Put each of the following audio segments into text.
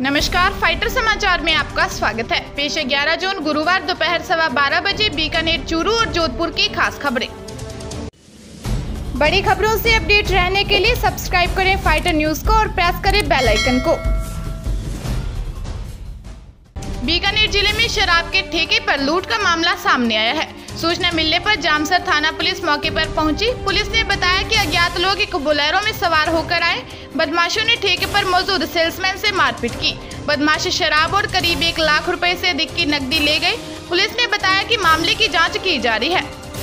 नमस्कार, फाइटर समाचार में आपका स्वागत है। पेश है 11 जून गुरुवार दोपहर 12:15 बजे बीकानेर, चूरू और जोधपुर की खास खबरें। बड़ी खबरों से अपडेट रहने के लिए सब्सक्राइब करें फाइटर न्यूज को और प्रेस करें बेल आइकन को। बीकानेर जिले में शराब के ठेके पर लूट का मामला सामने आया है। सूचना मिलने पर जामसर थाना पुलिस मौके पर पहुंची। पुलिस ने बताया कि अज्ञात लोग एक बोलेरो में सवार होकर आए। बदमाशों ने ठेके पर मौजूद सेल्समैन से मारपीट की। बदमाश शराब और करीब 1 लाख रुपए से अधिक की नकदी ले गए। पुलिस ने बताया कि मामले की जांच की जा रही है।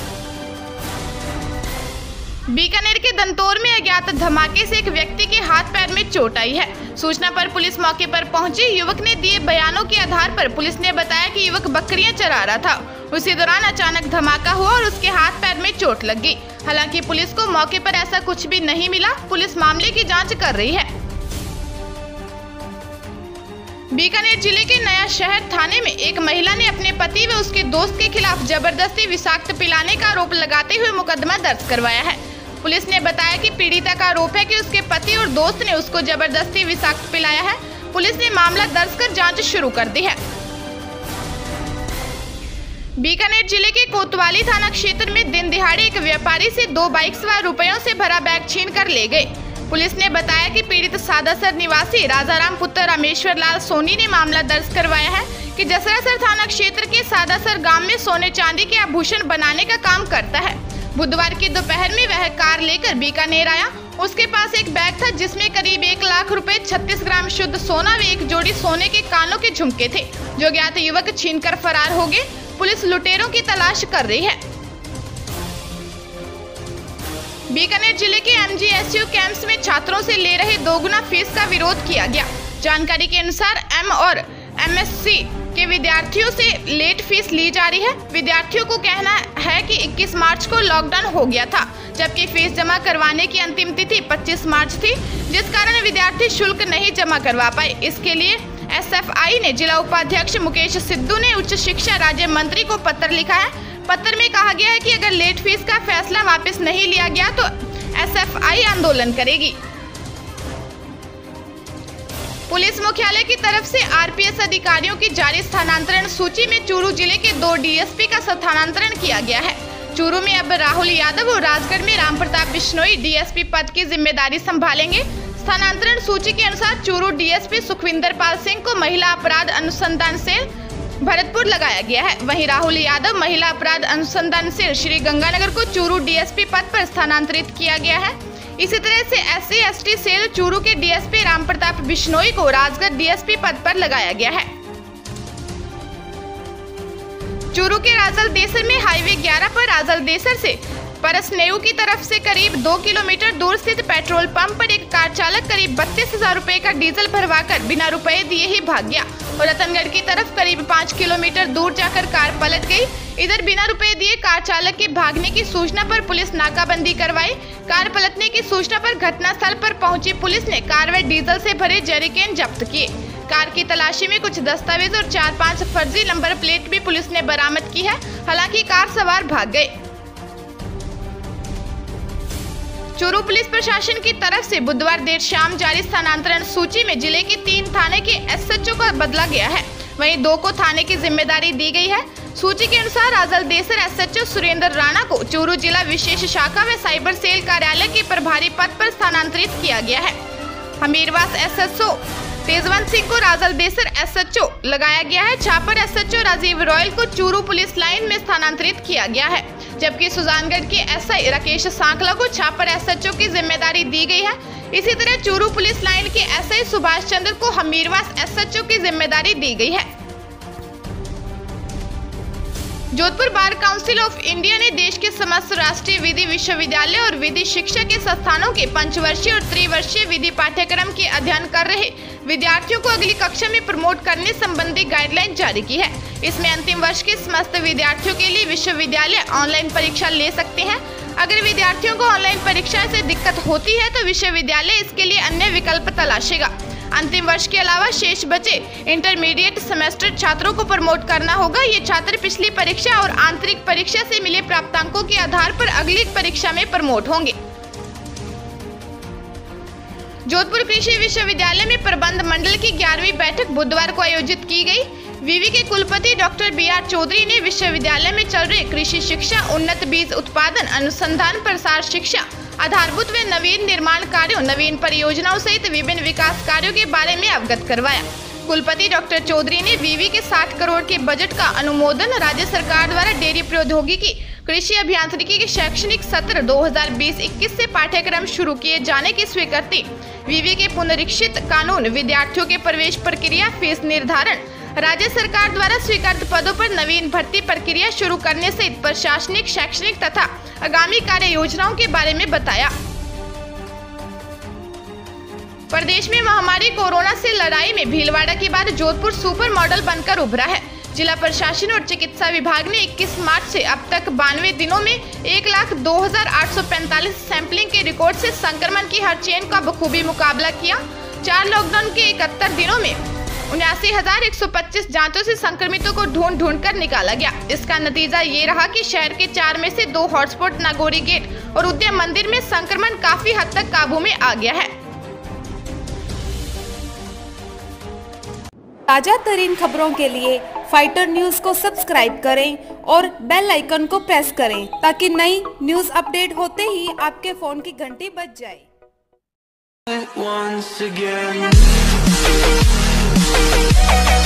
बीकानेर के दंतौर में अज्ञात धमाके से एक व्यक्ति के हाथ पैर में चोट आई है। सूचना पर पुलिस मौके पर पहुंची। युवक ने दिए बयानों के आधार पर पुलिस ने बताया कि युवक बकरियां चरा रहा था। उसी दौरान अचानक धमाका हुआ और उसके हाथ पैर में चोट लग गई। हालांकि पुलिस को मौके पर ऐसा कुछ भी नहीं मिला। पुलिस मामले की जांच कर रही है। बीकानेर जिले के नया शहर थाने में एक महिला ने अपने पति व उसके दोस्त के खिलाफ जबरदस्ती विषाक्त पिलाने का आरोप लगाते हुए मुकदमा दर्ज करवाया है। पुलिस ने बताया कि पीड़िता का आरोप है कि उसके पति और दोस्त ने उसको जबरदस्ती विषाक्त पिलाया है। पुलिस ने मामला दर्ज कर जांच शुरू कर दी है। बीकानेर जिले के कोतवाली थाना क्षेत्र में दिन दिहाड़े एक व्यापारी से 2 बाइक सवार रुपयों से भरा बैग छीन कर ले गए। पुलिस ने बताया कि पीड़ित सादासर निवासी राजाराम पुत्र रामेश्वर लाल सोनी ने मामला दर्ज करवाया है कि जसरासर थाना क्षेत्र के सादासर गांव में सोने चांदी के आभूषण बनाने का काम करता है। बुधवार की दोपहर में वह कार लेकर बीकानेर आया। उसके पास एक बैग था जिसमें करीब 1 लाख रुपए, 36 ग्राम शुद्ध सोना व एक जोड़ी सोने के कानों के झुमके थे, जो अज्ञात युवक छीनकर फरार हो गए। पुलिस लुटेरों की तलाश कर रही है। बीकानेर जिले के MGSU कैंप्स में छात्रों से ले रहे 2 गुना फीस का विरोध किया गया। जानकारी के अनुसार M और MSc के विद्यार्थियों से लेट फीस ली जा रही है। विद्यार्थियों को कहना है कि 21 मार्च को लॉकडाउन हो गया था, जबकि फीस जमा करवाने की अंतिम तिथि 25 मार्च थी, जिस कारण विद्यार्थी शुल्क नहीं जमा करवा पाए। इसके लिए SFI ने जिला उपाध्यक्ष मुकेश सिद्धू ने उच्च शिक्षा राज्य मंत्री को पत्र लिखा है। पत्र में कहा गया है कि अगर लेट फीस का फैसला वापस नहीं लिया गया तो SFI आंदोलन करेगी। पुलिस मुख्यालय की तरफ से RPS अधिकारियों की जारी स्थानांतरण सूची में चूरू जिले के 2 DSP का स्थानांतरण किया गया है। चूरू में अब राहुल यादव और राजगढ़ में राम प्रताप बिश्नोई DSP पद की जिम्मेदारी संभालेंगे। स्थानांतरण सूची के अनुसार चूरू DSP सुखविंदर पाल सिंह को महिला अपराध अनुसंधान सेल भरतपुर लगाया गया है। वहीं राहुल यादव महिला अपराध अनुसंधान सेल श्री गंगानगर को चूरू DSP पद पर स्थानांतरित किया गया है। इसी तरह से SC/ST सेल चूरू के DSP राम प्रताप बिश्नोई को राजगढ़ DSP पद पर लगाया गया है। चूरू के राजल देसर में हाईवे 11 पर राजल देसर से परसनेऊ की तरफ से करीब 2 किलोमीटर दूर स्थित पेट्रोल पंप पर एक कार चालक करीब 32,000 रुपए का डीजल भरवाकर बिना रुपए दिए ही भाग गया और रतनगढ़ की तरफ करीब 5 किलोमीटर दूर जाकर कार पलट गई। इधर बिना रुपए दिए कार चालक के भागने की सूचना पर पुलिस नाकाबंदी करवाई। कार पलटने की सूचना पर घटनास्थल पर पहुंची पुलिस ने कार व डीजल से भरे जैरिकेन जब्त किए। कार की तलाशी में कुछ दस्तावेज और 4-5 फर्जी नंबर प्लेट भी पुलिस ने बरामद की है। हालांकि कार सवार भाग गए। चूरू पुलिस प्रशासन की तरफ से बुधवार देर शाम जारी स्थानांतरण सूची में जिले के 3 थाने के SHO को बदला गया है। वहीं 2 को थाने की जिम्मेदारी दी गई है। सूची के अनुसार राजल देसर SHO सुरेंद्र राणा को चूरू जिला विशेष शाखा व साइबर सेल कार्यालय के प्रभारी पद पर स्थानांतरित किया गया है। हमीरवास SHO तेजवंत सिंह को राजल देसर SHO लगाया गया है। छापर SHO राजीव रॉयल को चूरू पुलिस लाइन में स्थानांतरित किया गया है, जबकि सुजानगढ़ के SI राकेश सांखला को छापर SHO की जिम्मेदारी दी गई है। इसी तरह चूरू पुलिस लाइन के SI सुभाष चंद्र को हमीरवास SHO की जिम्मेदारी दी गई है। Jodhpur bar council of India ने देश के समस्त राष्ट्रीय विधि विश्वविद्यालय और विधि शिक्षा के संस्थानों के पंचवर्षीय और त्रिवर्षीय विधि पाठ्यक्रम के अध्ययन कर रहे विद्यार्थियों को अगली कक्षा में प्रमोट करने संबंधी गाइडलाइन जारी की है। इसमें अंतिम वर्ष के समस्त विद्यार्थियों के लिए विश्वविद्यालय ऑनलाइन परीक्षा ले सकते हैं। अगर विद्यार्थियों को ऑनलाइन परीक्षा से दिक्कत होती है तो विश्वविद्यालय इसके लिए अन्य विकल्प तलाशेगा। अंतिम वर्ष के अलावा शेष बचे इंटरमीडिएट सेमेस्टर छात्रों को प्रमोट करना होगा। ये छात्र पिछली परीक्षा और आंतरिक परीक्षा से मिले प्राप्तांकों के आधार पर अगली परीक्षा में प्रमोट होंगे। जोधपुर कृषि विश्वविद्यालय में प्रबंध मंडल की 11वीं बैठक बुधवार को आयोजित की गई। विवि के कुलपति डॉक्टर BR चौधरी ने विश्वविद्यालय में चल रहे कृषि शिक्षा, उन्नत बीज उत्पादन, अनुसंधान प्रसार शिक्षा, आधारभूत व नवीन निर्माण कार्यों, नवीन परियोजनाओं सहित विभिन्न विकास कार्यों के बारे में अवगत करवाया। कुलपति डॉक्टर चौधरी ने विवि के 60 करोड़ के बजट का अनुमोदन राज्य सरकार द्वारा डेयरी प्रौद्योगिकी कृषि अभियांत्रिकी के शैक्षणिक सत्र 2020-21 से पाठ्यक्रम शुरू किए जाने की स्वीकृति, विवि के पुनरीक्षित कानून, विद्यार्थियों के प्रवेश प्रक्रिया, फीस निर्धारण, राज्य सरकार द्वारा स्वीकृत पदों पर नवीन भर्ती प्रक्रिया शुरू करने सहित प्रशासनिक, शैक्षणिक तथा आगामी कार्य योजनाओं के बारे में बताया। प्रदेश में महामारी कोरोना से लड़ाई में भीलवाड़ा के बाद जोधपुर सुपर मॉडल बनकर उभरा है। जिला प्रशासन और चिकित्सा विभाग ने 21 मार्च से अब तक 92 दिनों में 1,02,845 सैंपलिंग के रिकॉर्ड से संक्रमण की हर चेन का बखूबी मुकाबला किया। 4 लॉकडाउन के 71 दिनों में 79,125 जांचों से संक्रमितों को ढूंढ कर निकाला गया। इसका नतीजा ये रहा कि शहर के 4 में से 2 हॉटस्पॉट नागौरी गेट और उद्यम मंदिर में संक्रमण काफी हद तक काबू में आ गया है। ताजा तरीन खबरों के लिए फाइटर न्यूज को सब्सक्राइब करें और बेल आइकन को प्रेस करें ताकि नई न्यूज अपडेट होते ही आपके फोन की घंटी बज जाए।